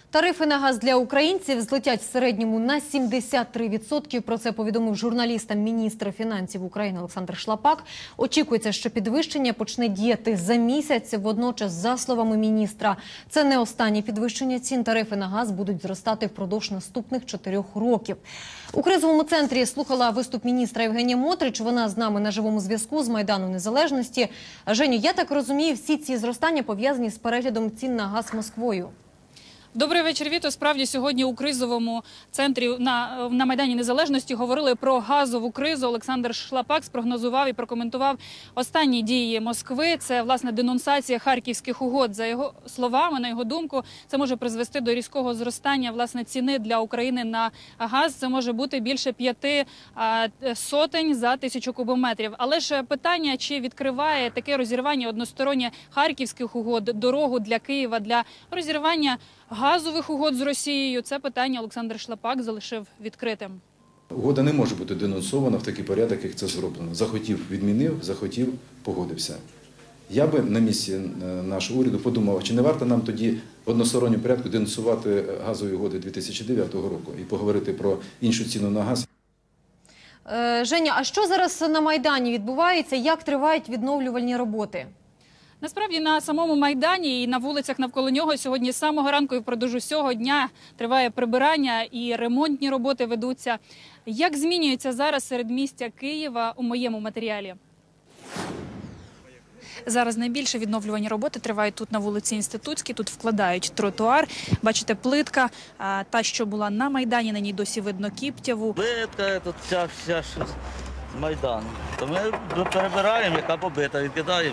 Тарифи на газ для українців злетять в середньому на 73%. Про це повідомив журналістам міністр фінансів України Олександр Шлапак. Очікується, що підвищення почне діяти за місяць. Водночас, за словами міністра, це не останнє підвищення цін. Тарифи на газ будуть зростати впродовж наступних 4 років. У кризовому центрі слухала виступ міністра Євгенія Мотрич. Вона з нами на живому зв'язку з Майдану Незалежності. Женю, я так розумію, всі ці зростання пов'язані з переглядом цін на газ Москвою. Добрий вечір, Віто. Справді, сьогодні у кризовому центрі на Майдані Незалежності говорили про газову кризу. Олександр Шлапак спрогнозував і прокоментував останні дії Москви. Це, власне, денонсація харківських угод. За його словами, на його думку, це може призвести до різкого зростання, власне, ціни для України на газ. Це може бути більше 5 сотень за 1000 кубометрів. Але ж питання, чи відкриває таке розірвання одностороннє харківських угод дорогу для Києва для розірвання газових угод з Росією, це питання Олександр Шлапак залишив відкритим. Угода не може бути денонсована в такий порядок, як це зроблено. Захотів – відмінив, захотів – погодився. Я би на місці нашого уряду подумав, чи не варто нам тоді в односторонньому порядку денонсувати газові угоди 2009 року і поговорити про іншу ціну на газ. Женя, а що зараз на Майдані відбувається? Як тривають відновлювальні роботи? Насправді, на самому Майдані і на вулицях навколо нього сьогодні з самого ранку і впродовж усього дня триває прибирання і ремонтні роботи ведуться. Як змінюється зараз середмістя Києва у моєму матеріалі? Зараз найбільше відновлювані роботи тривають тут на вулиці Інститутській. Тут вкладають тротуар. Бачите, плитка, та, що була на Майдані, на ній досі видно кіптяву. Плитка, тут вся з Майдану. То ми перебираємо, яка побита, відкидаємо.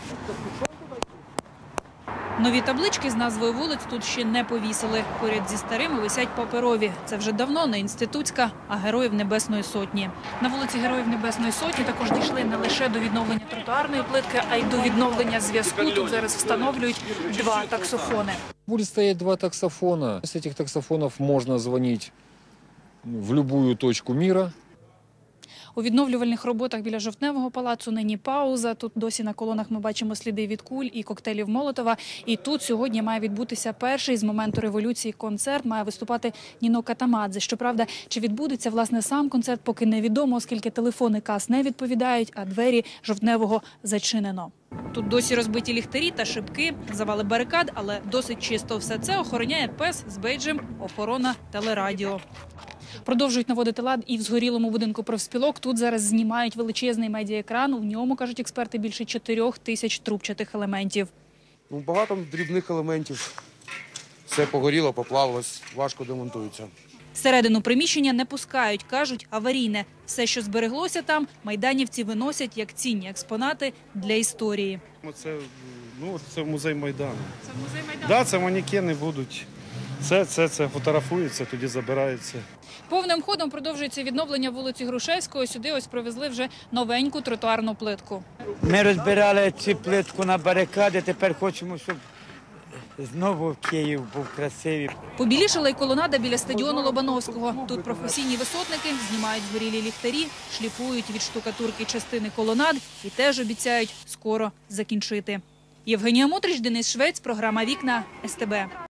Нові таблички з назвою вулиць тут ще не повісили. Поряд зі старими висять паперові. Це вже давно не Інститутська, а Героїв Небесної Сотні. На вулиці Героїв Небесної Сотні також дійшли не лише до відновлення тротуарної плитки, а й до відновлення зв'язку. Тут зараз встановлюють 2 таксофони. Будет стоять 2 таксофона. С этих таксофонов можно звонить в любую точку мира. У відновлювальних роботах біля Жовтневого палацу нині пауза. Тут досі на колонах ми бачимо сліди від куль і коктейлів Молотова. І тут сьогодні має відбутися перший з моменту революції концерт. Має виступати Ніно Катамадзе. Щоправда, чи відбудеться, власне, сам концерт, поки невідомо, оскільки телефони КАС не відповідають, а двері Жовтневого зачинено. Тут досі розбиті ліхтарі та шибки, завали барикад, але досить чисто. Все це охороняє пес з бейджем «Охорона телерадіо». Продовжують наводити лад і в згорілому будинку профспілок. Тут зараз знімають величезний медіаекран. В ньому, кажуть експерти, більше 4000 трубчатих елементів. Багато дрібних елементів. Все погоріло, поплавилось, важко демонтується. Всередину приміщення не пускають, кажуть, аварійне. Все, що збереглося там, майданівці виносять як цінні експонати для історії. Це музей Майдану. Це музей Майдану? Так, це манекени будуть. Це фотографується, тоді забирається. Повним ходом продовжується відновлення вулиці Грушевського. Сюди ось привезли вже новеньку тротуарну плитку. Ми розбирали цю плитку на барикади, тепер хочемо, щоб знову Київ був красивий. Побілішала й колонада біля стадіону Лобановського. Тут професійні висотники знімають згорілі ліхтарі, шліфують від штукатурки частини колонад і теж обіцяють скоро закінчити. Євгенія Мотрич, Денис Швець, програма «Вікна», СТБ.